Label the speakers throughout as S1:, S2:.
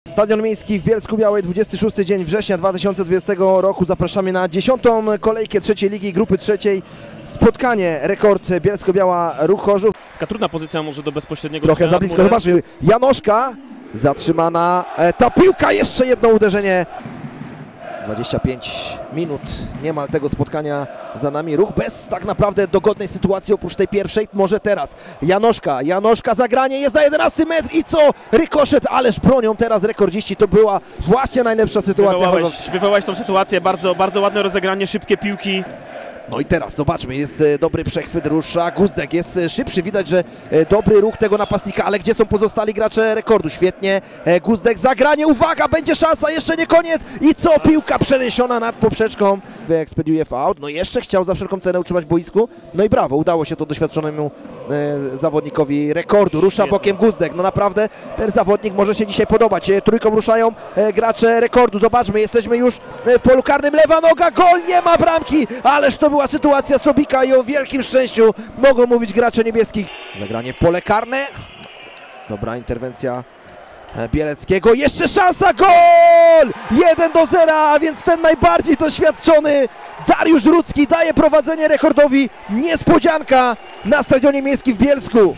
S1: Stadion Miejski w Bielsku-Białej, 26 dzień września 2020 roku. Zapraszamy na 10. kolejkę trzeciej ligi, grupy trzeciej. Spotkanie, rekord Bielsko-Biała, Ruch Chorzów.
S2: Taka trudna pozycja może do bezpośredniego...
S1: Trochę za blisko, zobaczmy, Janoszka zatrzymana, ta piłka, jeszcze jedno uderzenie. 25 minut niemal tego spotkania za nami. Ruch bez tak naprawdę dogodnej sytuacji oprócz tej pierwszej. Może teraz Janoszka zagranie, jest na 11 metr i co? Rykoszet, ależ bronią teraz rekordziści. To była właśnie najlepsza sytuacja.
S2: Wywołałeś tą sytuację, bardzo ładne rozegranie, szybkie piłki.
S1: No i teraz zobaczmy, jest dobry przechwyt, rusza Guzdek, jest szybszy, widać, że dobry ruch tego napastnika, ale gdzie są pozostali gracze rekordu? Świetnie, Guzdek, zagranie, uwaga, będzie szansa, jeszcze nie koniec i co? Piłka przeniesiona nad poprzeczką, wyekspediuje faul, no jeszcze chciał za wszelką cenę utrzymać w boisku, no i brawo, udało się to doświadczonemu zawodnikowi rekordu, rusza bokiem Guzdek, no naprawdę ten zawodnik może się dzisiaj podobać, trójką ruszają gracze rekordu, zobaczmy, jesteśmy już w polu karnym, lewa noga, gol, nie ma bramki, ależ to była sytuacja Sobika i o wielkim szczęściu mogą mówić gracze niebieskich. Zagranie w pole karne, dobra interwencja Bieleckiego, jeszcze szansa, gol! 1-0, a więc ten najbardziej doświadczony Dariusz Rudzki daje prowadzenie rekordowi, niespodzianka na Stadionie Miejskim w Bielsku.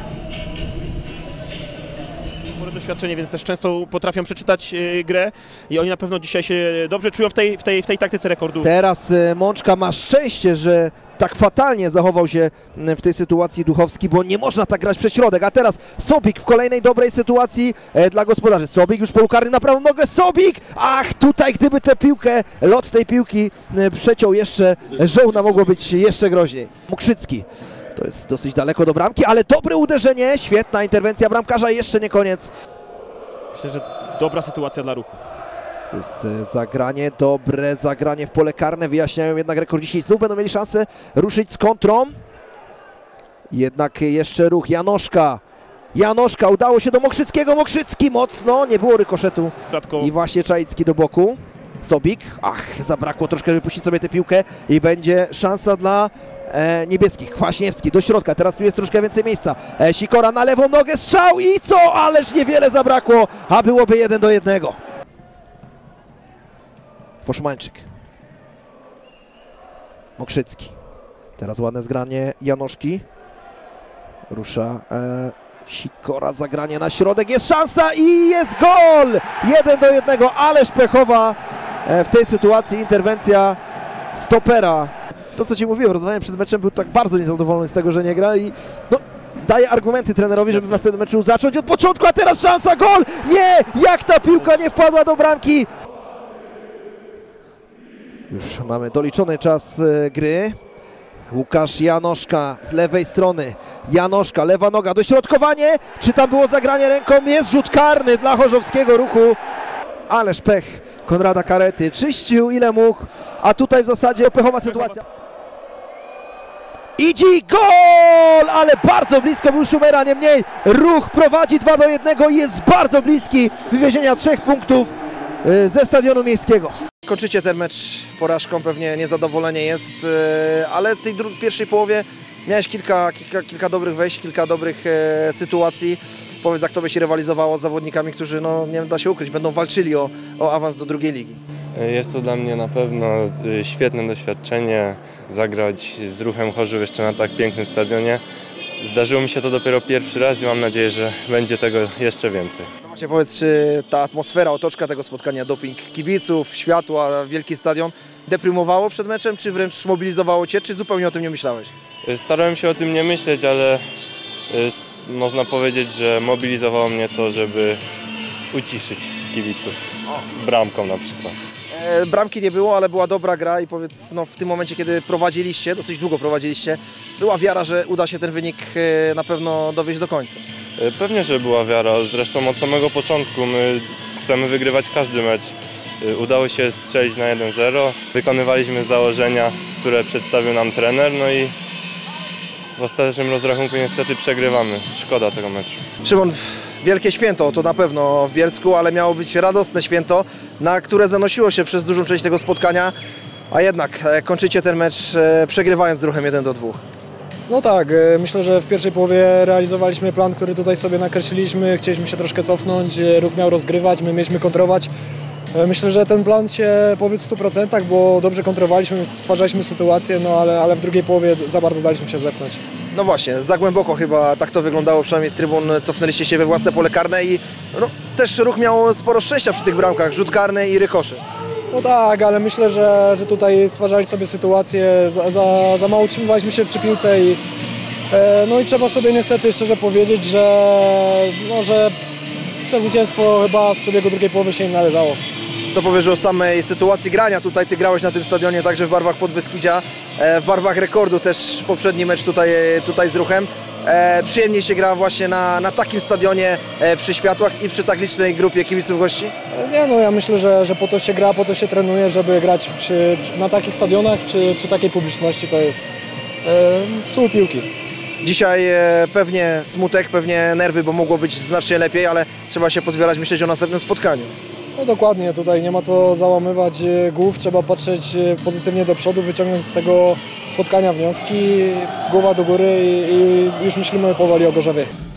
S2: Spore doświadczenie, więc też często potrafią przeczytać grę i oni na pewno dzisiaj się dobrze czują w tej taktyce rekordu.
S1: Teraz Mączka ma szczęście, że tak fatalnie zachował się w tej sytuacji Duchowski, bo nie można tak grać przez środek, a teraz Sobik w kolejnej dobrej sytuacji dla gospodarzy. Sobik już w polu karnym na prawą nogę, Sobik! Ach, tutaj gdyby tę piłkę, lot tej piłki przeciął jeszcze, żołna mogło być jeszcze groźniej. Mokrzycki. To jest dosyć daleko do bramki, ale dobre uderzenie, świetna interwencja bramkarza, jeszcze nie koniec.
S2: Myślę, że dobra sytuacja dla Ruchu.
S1: Jest zagranie, dobre zagranie w pole karne, wyjaśniają jednak rekordziści i znów będą mieli szansę ruszyć z kontrą. Jednak jeszcze ruch, Janoszka, udało się do Mokrzyckiego, Mokrzycki mocno, nie było rykoszetu. I właśnie Czaicki do boku, Sobik, ach, zabrakło troszkę, żeby puścić sobie tę piłkę i będzie szansa dla niebieskich. Kwaśniewski do środka, teraz tu jest troszkę więcej miejsca. Sikora na lewą nogę, strzał i co? Ależ niewiele zabrakło, a byłoby 1-1. Foszmańczyk. Mokrzycki. Teraz ładne zgranie Janoszki. Rusza Sikora, zagranie na środek, jest szansa i jest gol! 1-1, ależ pechowa w tej sytuacji interwencja stopera. To, co ci mówiłem, rozmawiałem przed meczem, był tak bardzo niezadowolony z tego, że nie gra i no, daje argumenty trenerowi, żeby w następnym meczu zacząć od początku, a teraz szansa, gol! Nie! Jak ta piłka nie wpadła do bramki! Już mamy doliczony czas gry. Łukasz Janoszka z lewej strony. Janoszka, lewa noga, dośrodkowanie. Czy tam było zagranie ręką? Jest rzut karny dla chorzowskiego Ruchu. Ależ pech Konrada Karety. Czyścił ile mógł, a tutaj w zasadzie pechowa sytuacja. Idzie gol! Ale bardzo blisko był Szumera, niemniej Ruch prowadzi 2-1 i jest bardzo bliski wywiezienia 3 punktów ze Stadionu Miejskiego. Kończycie ten mecz porażką, pewnie niezadowolenie jest, ale w tej pierwszej połowie miałeś kilka dobrych wejść, kilka dobrych sytuacji. Powiedz, jak to by się rywalizowało z zawodnikami, którzy, no nie da się ukryć, będą walczyli o awans do drugiej ligi.
S3: Jest to dla mnie na pewno świetne doświadczenie, zagrać z Ruchem Chorzów jeszcze na tak pięknym stadionie. Zdarzyło mi się to dopiero pierwszy raz i mam nadzieję, że będzie tego jeszcze więcej.
S1: Powiedz, czy ta atmosfera, otoczka tego spotkania, doping kibiców, światła, wielki stadion deprymowało przed meczem, czy wręcz mobilizowało Cię, czy zupełnie o tym nie myślałeś?
S3: Starałem się o tym nie myśleć, ale można powiedzieć, że mobilizowało mnie to, żeby uciszyć kibiców z bramką na przykład.
S1: Bramki nie było, ale była dobra gra i powiedz, no w tym momencie, kiedy prowadziliście, dosyć długo prowadziliście, była wiara, że uda się ten wynik na pewno dowieść do końca.
S3: Pewnie, że była wiara, zresztą od samego początku my chcemy wygrywać każdy mecz. Udało się strzelić na 1-0, wykonywaliśmy założenia, które przedstawił nam trener, no i w ostatecznym rozrachunku niestety przegrywamy. Szkoda tego meczu.
S1: Szymon, wielkie święto to na pewno w Bielsku, ale miało być radosne święto, na które zanosiło się przez dużą część tego spotkania, a jednak kończycie ten mecz przegrywając z Ruchem 1-2.
S4: No tak, myślę, że w pierwszej połowie realizowaliśmy plan, który tutaj sobie nakreśliliśmy. Chcieliśmy się troszkę cofnąć, Ruch miał rozgrywać, my mieliśmy kontrować. Myślę, że ten plan się powiódł w 100%, bo dobrze kontrowaliśmy, stwarzaliśmy sytuację, no ale w drugiej połowie za bardzo daliśmy się zepchnąć.
S1: No właśnie, za głęboko chyba tak to wyglądało, przynajmniej z trybun cofnęliście się we własne pole karne i no, też Ruch miał sporo szczęścia przy tych bramkach, rzut karny i rykoszy.
S4: No tak, ale myślę, że tutaj stwarzali sobie sytuację, za mało utrzymywaliśmy się przy piłce i no i trzeba sobie niestety szczerze powiedzieć, że to zwycięstwo chyba z przebiegu drugiej połowy się im należało.
S1: Co powiesz o samej sytuacji grania? Tutaj ty grałeś na tym stadionie także w barwach Podbeskidzia, w barwach Rekordu też poprzedni mecz tutaj z Ruchem. Przyjemniej się gra właśnie na takim stadionie przy światłach i przy tak licznej grupie kibiców gości?
S4: Nie, no ja myślę, że po to się gra, po to się trenuje, żeby grać na takich stadionach, przy takiej publiczności. To jest sól piłki.
S1: Dzisiaj pewnie smutek, pewnie nerwy, bo mogło być znacznie lepiej, ale trzeba się pozbierać, myśleć o następnym spotkaniu.
S4: No dokładnie, tutaj nie ma co załamywać głów, trzeba patrzeć pozytywnie do przodu, wyciągnąć z tego spotkania wnioski, głowa do góry i już myślimy powoli o Gorzowie.